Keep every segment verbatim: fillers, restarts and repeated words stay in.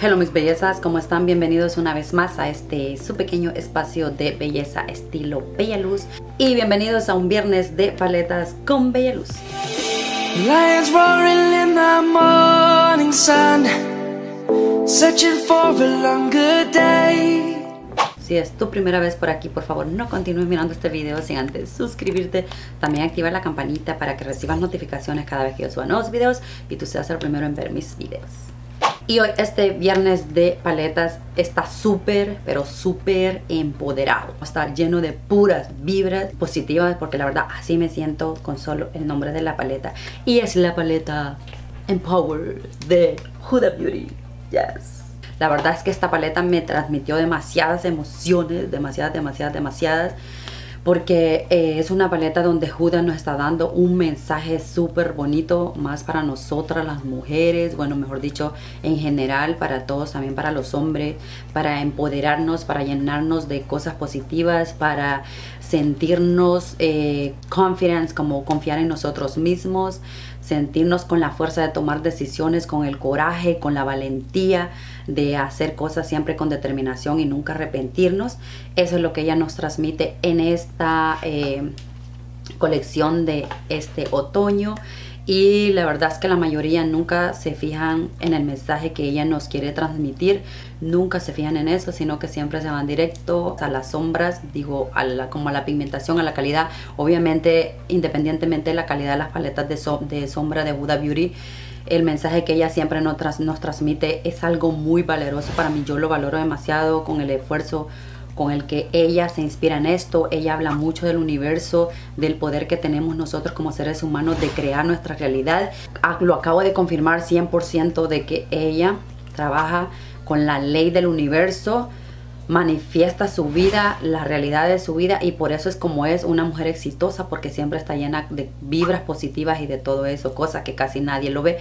Hello mis bellezas, ¿cómo están? Bienvenidos una vez más a este su pequeño espacio de belleza estilo Bella Luz. Y bienvenidos a un viernes de paletas con Bella Luz. Lions roaring in the morning sun, searching for a longer day. Si es tu primera vez por aquí, por favor no continúes mirando este video sin antes suscribirte. También activa la campanita para que recibas notificaciones cada vez que yo suba nuevos videos y tú seas el primero en ver mis videos. Y hoy este viernes de paletas está súper, pero súper empoderado. Está lleno de puras vibras positivas porque la verdad así me siento con solo el nombre de la paleta. Y es la paleta Empower de Huda Beauty. Yes. La verdad es que esta paleta me transmitió demasiadas emociones, demasiadas, demasiadas, demasiadas. Porque eh, es una paleta donde Huda nos está dando un mensaje súper bonito, más para nosotras las mujeres, bueno, mejor dicho, en general, para todos, también para los hombres, para empoderarnos, para llenarnos de cosas positivas, para sentirnos eh, confidence, como confiar en nosotros mismos, sentirnos con la fuerza de tomar decisiones, con el coraje, con la valentía de hacer cosas siempre con determinación y nunca arrepentirnos. Eso es lo que ella nos transmite en esta eh, colección de este otoño. Y la verdad es que la mayoría nunca se fijan en el mensaje que ella nos quiere transmitir, nunca se fijan en eso, sino que siempre se van directo a las sombras, digo, a la, como a la pigmentación, a la calidad. Obviamente, independientemente de la calidad de las paletas de, so, de sombra de Huda Beauty, el mensaje que ella siempre nos, tras, nos transmite es algo muy valeroso para mí. Yo lo valoro demasiado con el esfuerzo con el que ella se inspira en esto. Ella habla mucho del universo, del poder que tenemos nosotros como seres humanos de crear nuestra realidad. Lo acabo de confirmar cien por ciento de que ella trabaja con la ley del universo, manifiesta su vida, la realidad de su vida, y por eso es como es una mujer exitosa, porque siempre está llena de vibras positivas y de todo eso, cosa que casi nadie lo ve.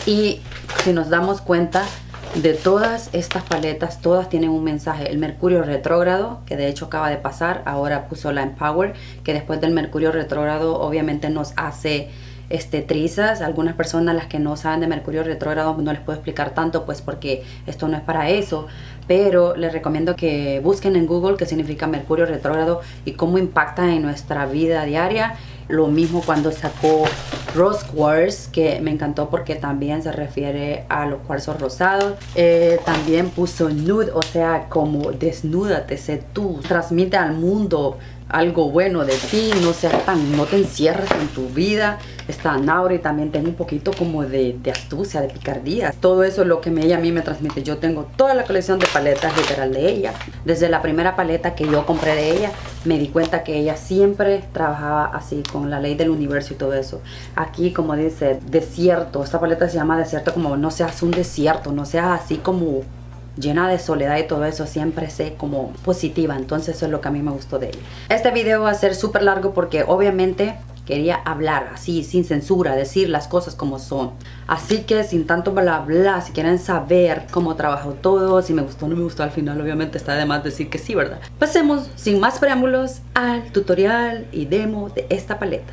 Y si nos damos cuenta, de todas estas paletas, todas tienen un mensaje. El Mercurio retrógrado, que de hecho acaba de pasar, ahora puso la Empower, que después del Mercurio retrógrado obviamente nos hace este, trizas. Algunas personas, las que no saben de Mercurio retrógrado, no les puedo explicar tanto, pues porque esto no es para eso. Pero les recomiendo que busquen en Google qué significa Mercurio retrógrado y cómo impacta en nuestra vida diaria. Lo mismo cuando sacó Rose Quartz, que me encantó porque también se refiere a los cuarzos rosados. Eh, también puso nude, o sea, como desnúdate, sé tú, transmite al mundo algo bueno de ti, no seas tan, no te encierres en tu vida. Esta Nauri también tiene un poquito como de, de astucia, de picardía. Todo eso es lo que me, ella a mí me transmite. Yo tengo toda la colección de paletas literal de ella. Desde la primera paleta que yo compré de ella, me di cuenta que ella siempre trabajaba así, con la ley del universo y todo eso. Aquí, como dice, desierto. Esta paleta se llama desierto, como no seas un desierto, no seas así como llena de soledad y todo eso, siempre sé como positiva. Entonces eso es lo que a mí me gustó de ella. Este video va a ser súper largo porque obviamente quería hablar así, sin censura, decir las cosas como son. Así que sin tanto bla bla, si quieren saber cómo trabajó todo, si me gustó o no me gustó, al final obviamente está de más decir que sí, ¿verdad? Pasemos sin más preámbulos al tutorial y demo de esta paleta.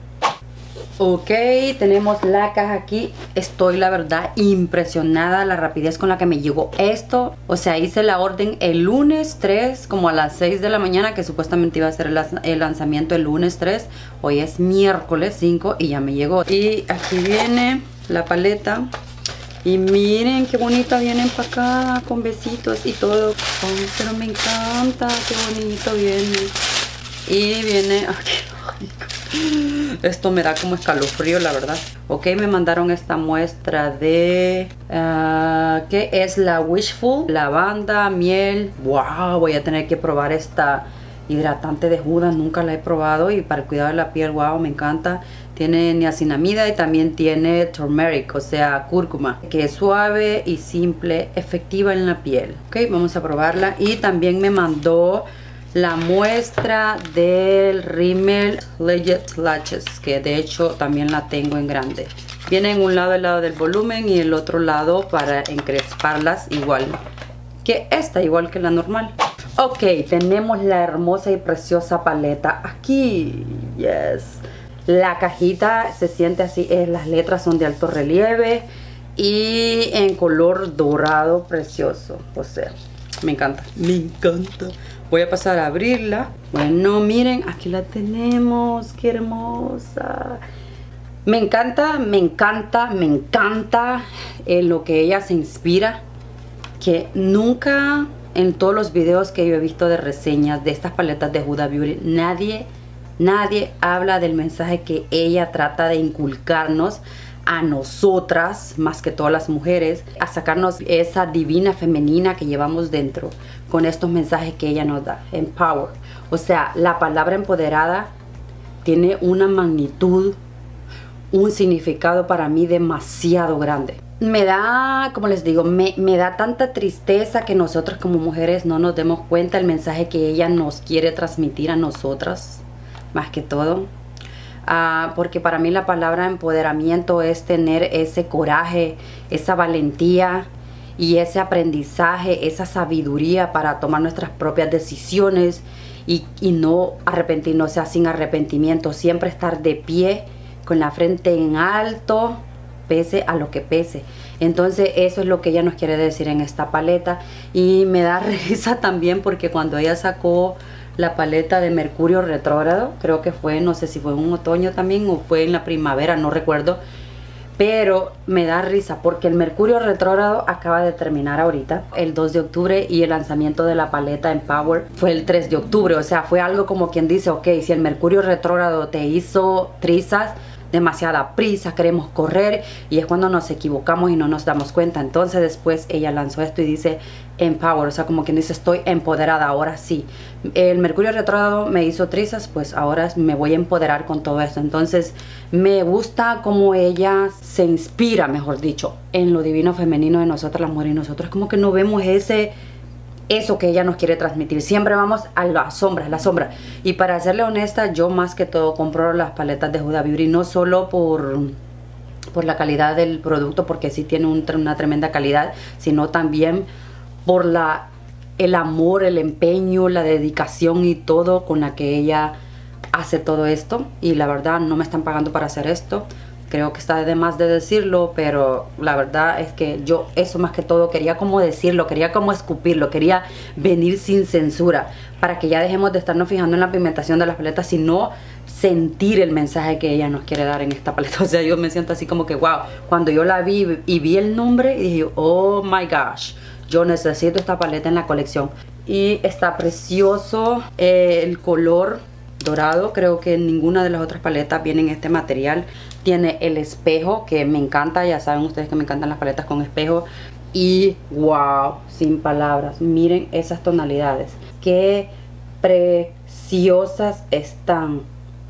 Ok, tenemos la caja aquí. Estoy la verdad impresionada la rapidez con la que me llegó esto. O sea, hice la orden el lunes tres, como a las seis de la mañana, que supuestamente iba a ser el, el lanzamiento el lunes tres. Hoy es miércoles cinco y ya me llegó. Y aquí viene la paleta. Y miren qué bonita viene empacada, con besitos y todo. Ay, pero me encanta, qué bonito viene. Y viene aquí. Esto me da como escalofrío, la verdad. Ok, me mandaron esta muestra de uh, ¿qué es? La Wishful, lavanda, miel. Wow, voy a tener que probar esta hidratante de Huda. Nunca la he probado y para el cuidado de la piel, wow, me encanta. Tiene niacinamida y también tiene turmeric, o sea, cúrcuma, que es suave y simple, efectiva en la piel. Ok, vamos a probarla. Y también me mandó la muestra del Rimmel Legit Lashes, que de hecho también la tengo en grande. Viene en un lado el lado del volumen y el otro lado para encresparlas, igual que esta, igual que la normal. Ok, tenemos la hermosa y preciosa paleta aquí. Yes. La cajita se siente así, eh, las letras son de alto relieve y en color dorado precioso. O sea, me encanta, me encanta. Voy a pasar a abrirla. Bueno, miren, aquí la tenemos. Qué hermosa. Me encanta, me encanta, me encanta en lo que ella se inspira. Que nunca en todos los videos que yo he visto de reseñas de estas paletas de Huda Beauty, nadie, nadie habla del mensaje que ella trata de inculcarnos a nosotras, más que todas las mujeres, a sacarnos esa divina femenina que llevamos dentro con estos mensajes que ella nos da. Empower. O sea, la palabra empoderada tiene una magnitud, un significado para mí demasiado grande. Me da, como les digo, me, me da tanta tristeza que nosotros como mujeres no nos demos cuenta el mensaje que ella nos quiere transmitir a nosotras, más que todo. Uh, porque para mí la palabra empoderamiento es tener ese coraje, esa valentía y ese aprendizaje, esa sabiduría para tomar nuestras propias decisiones y, y no arrepentirnos, o sea, sin arrepentimiento, siempre estar de pie con la frente en alto, pese a lo que pese. Entonces eso es lo que ella nos quiere decir en esta paleta. Y me da risa también porque cuando ella sacó la paleta de Mercurio retrógrado, creo que fue, no sé si fue en un otoño también o fue en la primavera, no recuerdo, pero me da risa porque el Mercurio retrógrado acaba de terminar ahorita, el dos de octubre, y el lanzamiento de la paleta Empower fue el tres de octubre. O sea, fue algo como quien dice, ok, si el Mercurio retrógrado te hizo trizas, demasiada prisa, queremos correr, y es cuando nos equivocamos y no nos damos cuenta. Entonces después ella lanzó esto y dice Empower, o sea, como quien dice, estoy empoderada, ahora sí. El Mercurio retrógrado me hizo trizas, pues ahora me voy a empoderar con todo esto. Entonces me gusta cómo ella se inspira, mejor dicho, en lo divino femenino de nosotras las mujeres, y nosotros como que no vemos ese eso que ella nos quiere transmitir. Siempre vamos a la sombra, a la sombra. Y para serle honesta, yo más que todo compro las paletas de Huda Beauty, no solo por, por la calidad del producto, porque sí tiene un, una tremenda calidad, sino también por la, el amor, el empeño, la dedicación y todo con la que ella hace todo esto. Y la verdad, no me están pagando para hacer esto. Creo que está de más de decirlo, pero la verdad es que yo eso más que todo quería como decirlo, quería como escupirlo, quería venir sin censura, para que ya dejemos de estarnos fijando en la pigmentación de las paletas, sino sentir el mensaje que ella nos quiere dar en esta paleta. O sea, yo me siento así como que wow, cuando yo la vi y vi el nombre y dije, oh my gosh, yo necesito esta paleta en la colección. Y está precioso eh, el color dorado. Creo que ninguna de las otras paletas viene en este material. Tiene el espejo, que me encanta, ya saben ustedes que me encantan las paletas con espejo. Y wow, sin palabras, miren esas tonalidades, qué preciosas están.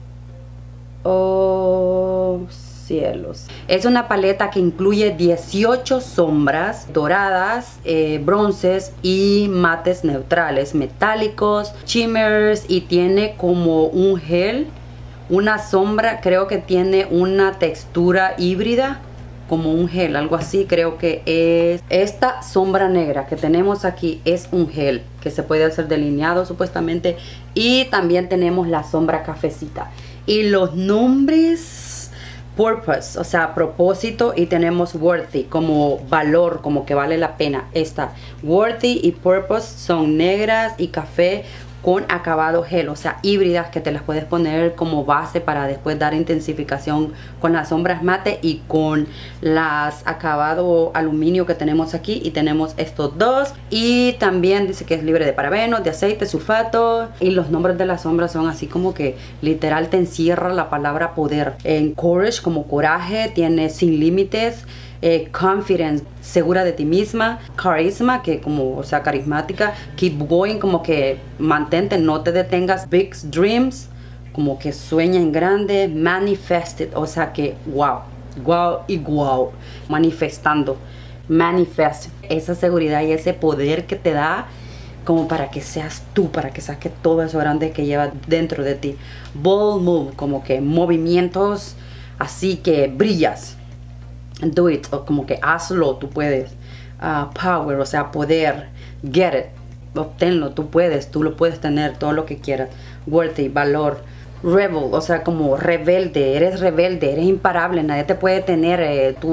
Oh cielos. Es una paleta que incluye dieciocho sombras doradas, eh, bronces y mates neutrales, metálicos, shimmers, y tiene como un gel, una sombra, creo que tiene una textura híbrida, como un gel, algo así. Creo que es esta sombra negra que tenemos aquí, es un gel que se puede hacer delineado supuestamente. Y también tenemos la sombra cafecita y los nombres purpose, o sea, propósito, y tenemos worthy como valor, como que vale la pena. Esta worthy y purpose son negras y café con acabado gel, o sea, híbridas, que te las puedes poner como base para después dar intensificación con las sombras mate y con las acabado aluminio que tenemos aquí. Y tenemos estos dos, y también dice que es libre de parabenos, de aceite, sulfato, y los nombres de las sombras son así como que literal te encierra la palabra poder. En courage, como coraje, tiene sin límites. Eh, confidence, segura de ti misma. Charisma, que como, o sea, carismática. Keep going, como que mantente, no te detengas. Big dreams, como que sueña en grande. Manifested, o sea que wow, wow y wow, manifestando. Manifest, esa seguridad y ese poder que te da como para que seas tú, para que saques todo eso grande que lleva dentro de ti. Bold move, como que movimientos así que brillas. Do it, o como que hazlo, tú puedes. Uh, power, o sea, poder. Get it, obténlo, tú puedes, tú lo puedes tener, todo lo que quieras. Worthy, valor. Rebel, o sea, como rebelde, eres rebelde, eres imparable, nadie te puede tener, eh, tú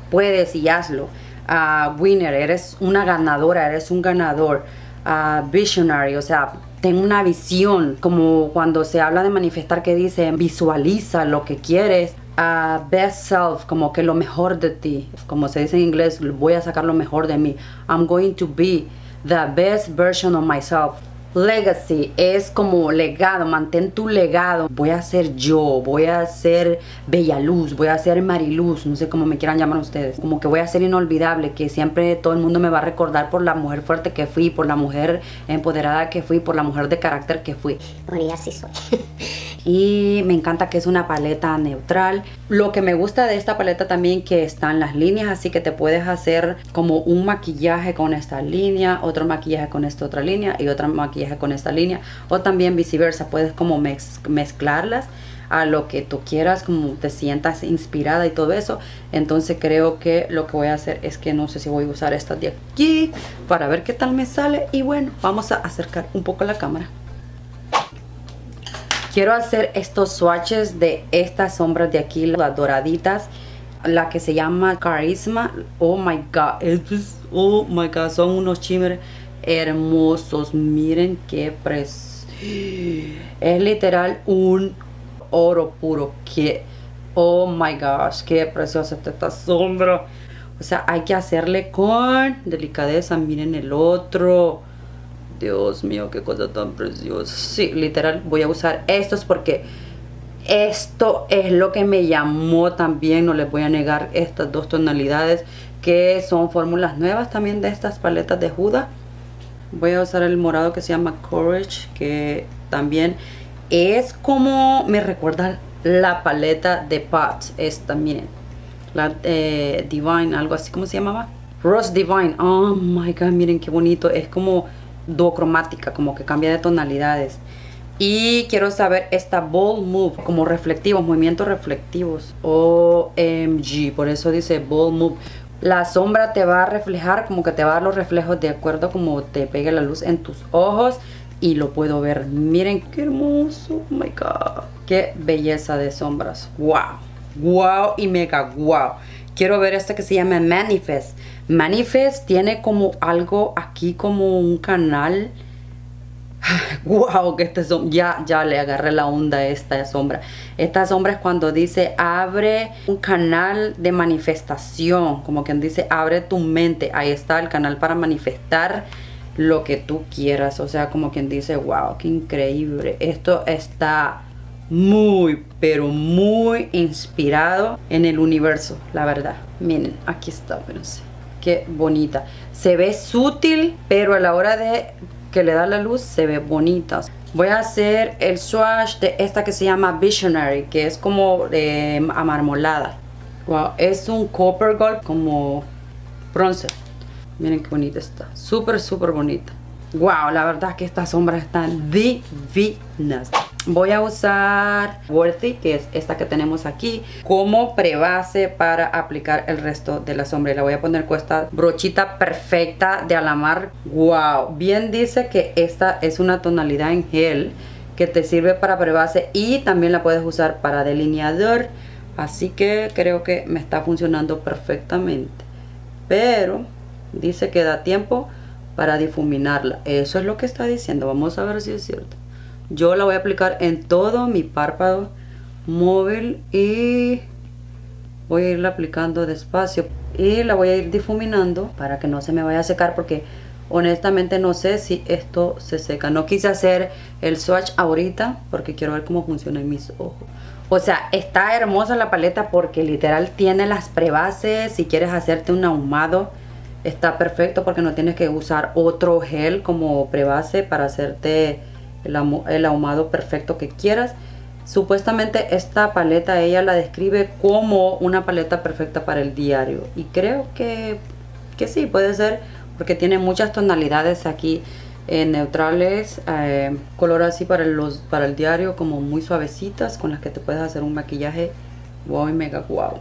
puedes y hazlo. Uh, winner, eres una ganadora, eres un ganador. Uh, visionary, o sea, ten una visión, como cuando se habla de manifestar que dice visualiza lo que quieres. Uh, best self, como que lo mejor de ti, como se dice en inglés, voy a sacar lo mejor de mí. I'm going to be the best version of myself. Legacy es como legado, mantén tu legado. Voy a ser yo, voy a ser Bellaluz, voy a ser Mariluz, no sé cómo me quieran llamar ustedes. Como que voy a ser inolvidable, que siempre todo el mundo me va a recordar por la mujer fuerte que fui, por la mujer empoderada que fui, por la mujer de carácter que fui. Bueno, y así soy. Y me encanta que es una paleta neutral. Lo que me gusta de esta paleta también que están las líneas, así que te puedes hacer como un maquillaje con esta línea, otro maquillaje con esta otra línea y otro maquillaje con esta línea, o también viceversa. Puedes como mez mezclarlas a lo que tú quieras, como te sientas inspirada y todo eso. Entonces creo que lo que voy a hacer es que no sé si voy a usar estas de aquí para ver qué tal me sale. Y bueno, vamos a acercar un poco la cámara. Quiero hacer estos swatches de estas sombras de aquí, las doraditas, la que se llama Carisma. Oh my god, estos, oh my god, son unos shimmers hermosos. Miren qué precioso. Es literal un oro puro. Que, oh my gosh, qué preciosa está esta sombra. O sea, hay que hacerle con delicadeza. Miren el otro. Dios mío, qué cosa tan preciosa. Sí, literal voy a usar estos porque esto es lo que me llamó también. No les voy a negar estas dos tonalidades que son fórmulas nuevas también de estas paletas de Huda. Voy a usar el morado que se llama Courage, que también es como me recuerda la paleta de Pot. Esta, miren, la eh, Divine, algo así, ¿cómo se llamaba? Rose Divine. Oh my god, miren qué bonito. Es como duocromática, como que cambia de tonalidades. Y quiero saber esta Bold Move, como reflectivos, movimientos reflectivos. O M G, por eso dice Bold Move. La sombra te va a reflejar, como que te va a dar los reflejos de acuerdo como te pegue la luz en tus ojos. Y lo puedo ver. Miren qué hermoso. Oh my god. Qué belleza de sombras. Wow. Wow y mega wow. Quiero ver esta que se llama Manifest. Manifest tiene como algo aquí, como un canal. Wow, que este son, ya, ya le agarré la onda a esta sombra. Esta sombra es cuando dice abre un canal de manifestación. Como quien dice abre tu mente. Ahí está el canal para manifestar lo que tú quieras. O sea, como quien dice wow, qué increíble. Esto está muy, pero muy inspirado en el universo, la verdad. Miren, aquí está, espérense. Qué bonita. Se ve sutil, pero a la hora de que le da la luz se ve bonita. Voy a hacer el swatch de esta que se llama Visionary, que es como eh, amarmolada. Wow, es un copper gold como bronce. Miren qué bonita está. Súper, súper bonita. Wow, la verdad que estas sombras están divinas. Voy a usar Worthy, que es esta que tenemos aquí, como prebase para aplicar el resto de la sombra. Y la voy a poner con esta brochita perfecta de Alamar. Wow, bien dice que esta es una tonalidad en gel que te sirve para prebase y también la puedes usar para delineador. Así que creo que me está funcionando perfectamente. Pero dice que da tiempo para difuminarla. Eso es lo que está diciendo. Vamos a ver si es cierto. Yo la voy a aplicar en todo mi párpado móvil y voy a irla aplicando despacio y la voy a ir difuminando para que no se me vaya a secar, porque honestamente no sé si esto se seca. No quise hacer el swatch ahorita porque quiero ver cómo funciona en mis ojos. O sea, está hermosa la paleta porque literal tiene las prebases. Si quieres hacerte un ahumado está perfecto porque no tienes que usar otro gel como prebase para hacerte el, el ahumado perfecto que quieras. Supuestamente esta paleta ella la describe como una paleta perfecta para el diario. Y creo que, que sí, puede ser, porque tiene muchas tonalidades aquí eh, neutrales, eh, color así para, los, para el diario, como muy suavecitas, con las que te puedes hacer un maquillaje wow y mega wow.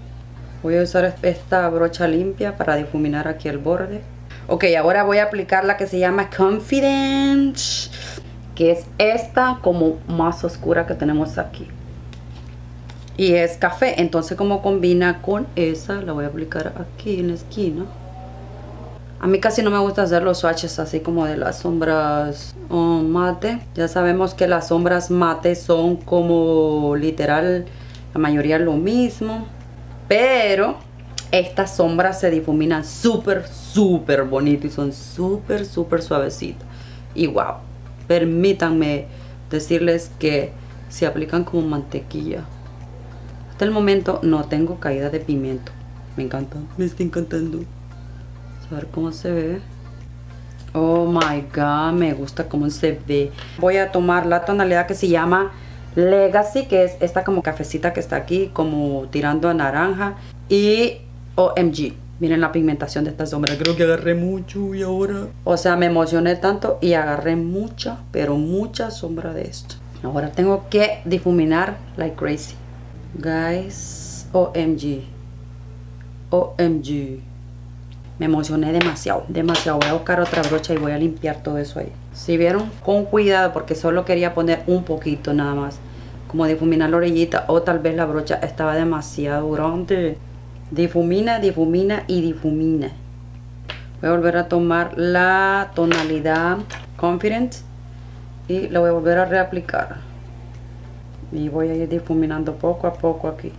Voy a usar esta brocha limpia para difuminar aquí el borde. Ok, ahora voy a aplicar la que se llama Confidence, que es esta como más oscura que tenemos aquí. y es café. Entonces como combina con esa, la voy a aplicar aquí en la esquina. A mí casi no me gusta hacer los swatches así como de las sombras oh, mate. Ya sabemos que las sombras mate son como literal la mayoría lo mismo. Pero estas sombras se difuminan súper, súper bonito y son súper, súper suavecitas. Y wow, permítanme decirles que se aplican como mantequilla. Hasta el momento no tengo caída de pigmento. Me encanta, me está encantando. A ver cómo se ve. Oh my god, me gusta cómo se ve. Voy a tomar la tonalidad que se llama Legacy, que es esta como cafecita que está aquí, como tirando a naranja. Y O M G. Miren la pigmentación de esta sombra. Creo que agarré mucho y ahora... O sea, me emocioné tanto y agarré mucha, pero mucha sombra de esto. Ahora tengo que difuminar like crazy. Guys, O M G. O M G. Me emocioné demasiado, demasiado. Voy a buscar otra brocha y voy a limpiar todo eso ahí. Si vieron, con cuidado porque solo quería poner un poquito nada más. Como difuminar la orillita o tal vez la brocha estaba demasiado grande. Difumina, difumina y difumina. Voy a volver a tomar la tonalidad Confident y la voy a volver a reaplicar. Y voy a ir difuminando poco a poco aquí.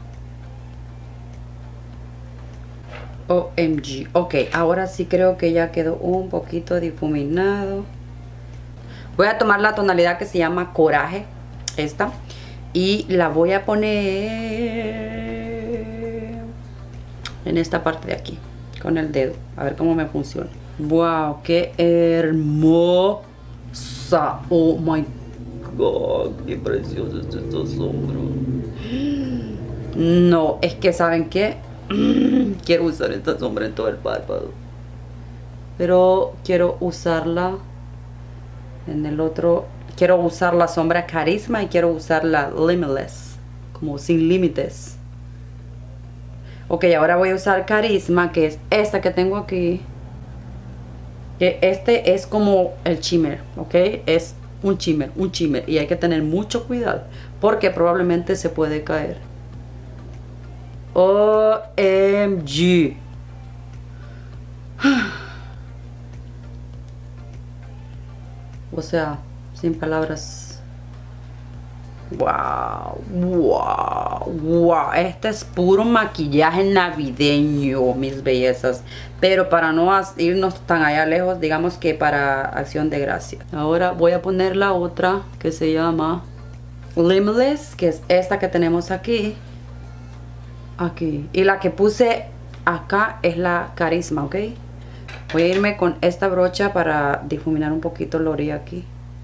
O M G. Ok, ahora sí creo que ya quedó un poquito difuminado. Voy a tomar la tonalidad que se llama Coraje, esta, y la voy a poner en esta parte de aquí, con el dedo, a ver cómo me funciona. Wow, qué hermosa. Oh my god, qué preciosa es esta sombra. No, es que ¿saben qué? Quiero usar esta sombra en todo el párpado, pero quiero usarla en el otro. Quiero usar la sombra Carisma y quiero usar la Limitless, como sin límites. Ok, ahora voy a usar Carisma, que es esta que tengo aquí. Que este es como el shimmer, ok, es un shimmer, un shimmer, y hay que tener mucho cuidado porque probablemente se puede caer. O M G. O sea, sin palabras. Wow, wow, wow. Este es puro maquillaje navideño, mis bellezas. Pero para no irnos tan allá lejos, digamos que para Acción de Gracias. Ahora voy a poner la otra que se llama Limitless, que es esta que tenemos aquí. Aquí. Y la que puse acá es la Carisma, ¿ok? Voy a irme con esta brocha para difuminar un poquito la orilla aquí.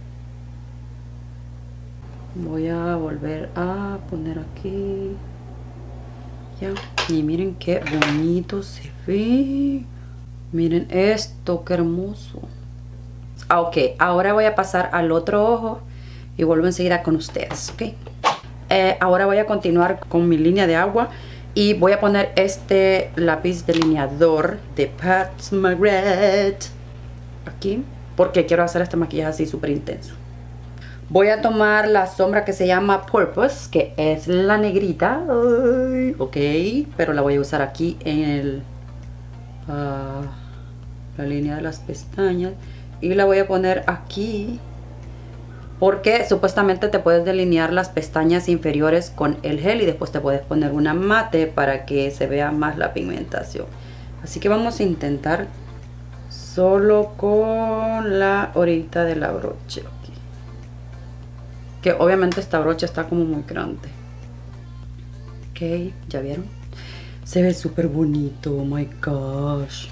Voy a volver a poner aquí. Ya. Y miren qué bonito se ve. Miren esto, qué hermoso. Ah, ok, ahora voy a pasar al otro ojo y vuelvo enseguida con ustedes, ¿ok? Eh, ahora voy a continuar con mi línea de agua. Y voy a poner este lápiz delineador de Pat McGrath aquí, porque quiero hacer este maquillaje así súper intenso. Voy a tomar la sombra que se llama Purpose, que es la negrita. Ay, ok, pero la voy a usar aquí en el, uh, la línea de las pestañas. Y la voy a poner aquí, porque supuestamente te puedes delinear las pestañas inferiores con el gel y después te puedes poner una mate para que se vea más la pigmentación. Así que vamos a intentar solo con la orillita de la brocha aquí. Que obviamente esta brocha está como muy grande. Ok, ¿ya vieron? Se ve súper bonito, oh my gosh.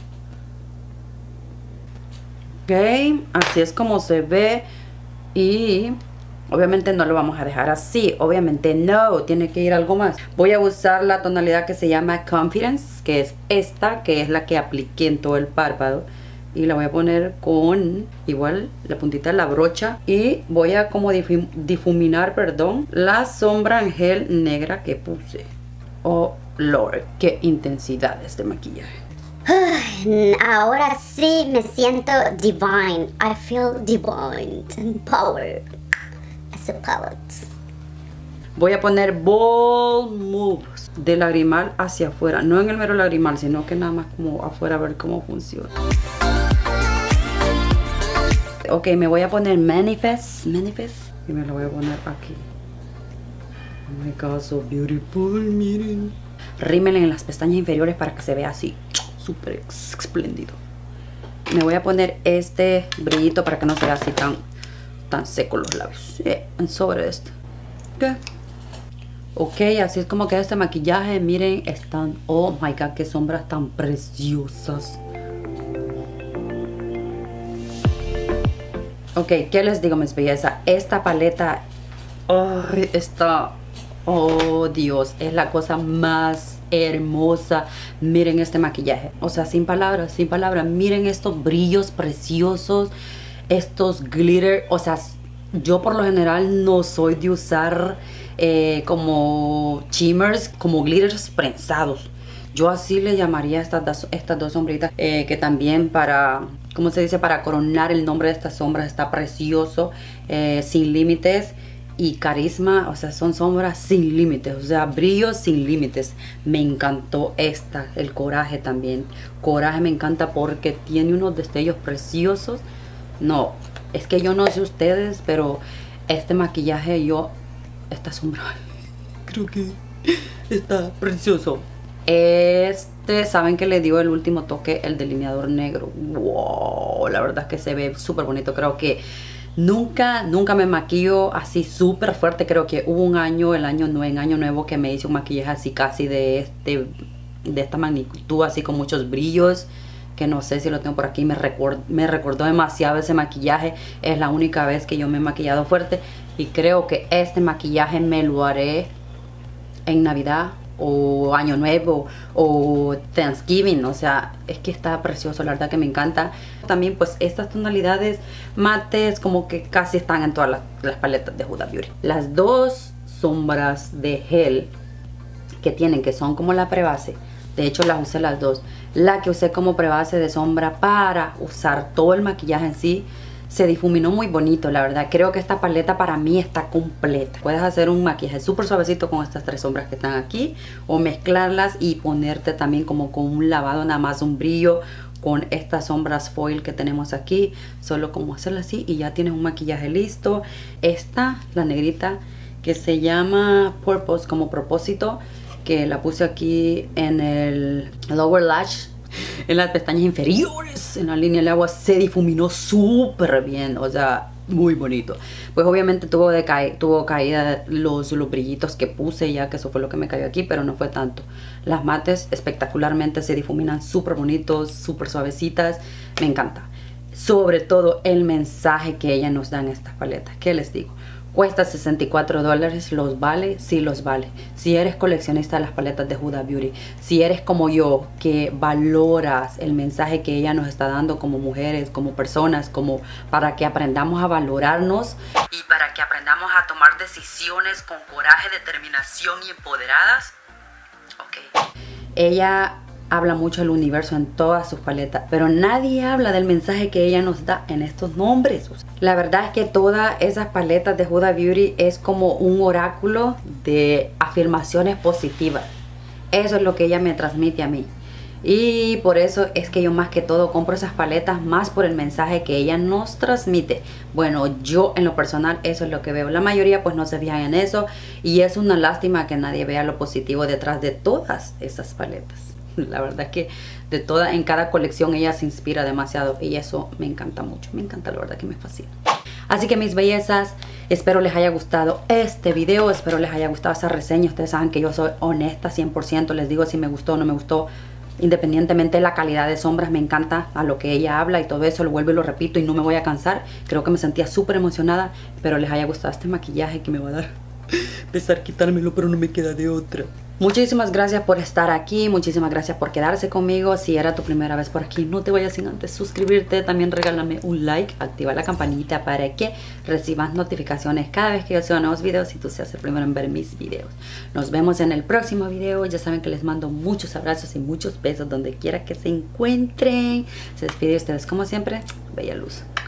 Ok, así es como se ve. Y obviamente no lo vamos a dejar así, obviamente no, tiene que ir algo más. Voy a usar la tonalidad que se llama Confidence, que es esta, que es la que apliqué en todo el párpado. Y la voy a poner con igual la puntita de la brocha. Y voy a como difuminar, perdón, la sombra en gel negra que puse. Oh Lord, qué intensidad este maquillaje. Ahora sí me siento divine. I feel divine and power as a palette. Voy a poner Ball Moves de lagrimal hacia afuera. No en el mero lagrimal, sino que nada más como afuera a ver cómo funciona. Ok, me voy a poner Manifest. Manifest. Y me lo voy a poner aquí. Oh my God, so beautiful. Miren. Rímel en las pestañas inferiores para que se vea así. Súper espléndido. Me voy a poner este brillito para que no se vea así tan, tan seco los labios. Yeah, sobre este. ¿Qué? Ok, así es como queda este maquillaje. Miren, están... Oh my God, qué sombras tan preciosas. Ok, ¿qué les digo, mis bellezas? Esta paleta... Oh, esta... Oh, Dios, es la cosa más hermosa. Miren este maquillaje. O sea, sin palabras, sin palabras. Miren estos brillos preciosos. Estos glitter. O sea, yo por lo general no soy de usar eh, como shimmers, como glitters prensados. Yo así le llamaría a estas dos, estas dos sombritas. Eh, que también para... ¿Cómo se dice? Para coronar el nombre de estas sombras. Está precioso. Eh, sin límites. Y carisma, o sea, son sombras sin límites, o sea, brillos sin límites. Me encantó esta, el coraje también. Coraje me encanta porque tiene unos destellos preciosos. No, es que yo no sé ustedes, pero este maquillaje yo, esta sombra, creo que está precioso. Este, saben que le dio el último toque, el delineador negro. Wow, la verdad es que se ve súper bonito. Creo que Nunca, nunca me maquillo así súper fuerte. Creo que hubo un año, el año nueve, en año nuevo, que me hice un maquillaje así casi de este, de esta magnitud, así con muchos brillos. Que no sé si lo tengo por aquí. Me, record, me recordó demasiado ese maquillaje. Es la única vez que yo me he maquillado fuerte. Y creo que este maquillaje me lo haré en Navidad o Año Nuevo o Thanksgiving. O sea, es que está precioso, la verdad que me encanta. También pues estas tonalidades mates como que casi están en todas las, las paletas de Huda Beauty. Las dos sombras de gel que tienen, que son como la prebase, de hecho las usé las dos. La que usé como prebase de sombra para usar todo el maquillaje en sí, se difuminó muy bonito, la verdad. Creo que esta paleta para mí está completa. Puedes hacer un maquillaje súper suavecito con estas tres sombras que están aquí, o mezclarlas y ponerte también como con un lavado, nada más un brillo con estas sombras foil que tenemos aquí. Solo como hacerla así y ya tienes un maquillaje listo. Esta, la negrita, que se llama Purpose, como propósito, que la puse aquí en el lower lash, en las pestañas inferiores, en la línea del agua, se difuminó súper bien, o sea, muy bonito. Pues obviamente tuvo, de ca tuvo caída los, los brillitos que puse, ya que eso fue lo que me cayó aquí, pero no fue tanto. Las mates espectacularmente se difuminan súper bonitos, súper suavecitas, me encanta. Sobre todo el mensaje que ella nos da en estas paletas. ¿Qué les digo? Cuesta sesenta y cuatro dólares, ¿los vale? Sí, los vale. Si eres coleccionista de las paletas de Huda Beauty, si eres como yo, que valoras el mensaje que ella nos está dando como mujeres, como personas, como para que aprendamos a valorarnos y para que aprendamos a tomar decisiones con coraje, determinación y empoderadas. Ok. Ella habla mucho del universo en todas sus paletas, pero nadie habla del mensaje que ella nos da en estos nombres. La verdad es que todas esas paletas de Huda Beauty es como un oráculo de afirmaciones positivas. Eso es lo que ella me transmite a mí. Y por eso es que yo más que todo compro esas paletas, más por el mensaje que ella nos transmite. Bueno, yo en lo personal eso es lo que veo. La mayoría pues no se fijan en eso y es una lástima que nadie vea lo positivo detrás de todas esas paletas. La verdad que de toda, en cada colección ella se inspira demasiado y eso me encanta mucho, me encanta, la verdad que me fascina. Así que mis bellezas, espero les haya gustado este video, espero les haya gustado esa reseña. Ustedes saben que yo soy honesta cien por ciento, les digo si me gustó o no me gustó. Independientemente de la calidad de sombras, me encanta a lo que ella habla y todo eso, lo vuelvo y lo repito y no me voy a cansar. Creo que me sentía súper emocionada, espero les haya gustado este maquillaje que me va a dar pesar quitármelo, pero no me queda de otra. Muchísimas gracias por estar aquí, muchísimas gracias por quedarse conmigo. Si era tu primera vez por aquí, no te vayas sin antes suscribirte. También regálame un like, activa la campanita para que recibas notificaciones cada vez que yo suba nuevos videos y tú seas el primero en ver mis videos. Nos vemos en el próximo video. Ya saben que les mando muchos abrazos y muchos besos donde quiera que se encuentren. Se despide de ustedes como siempre, Bella Luz.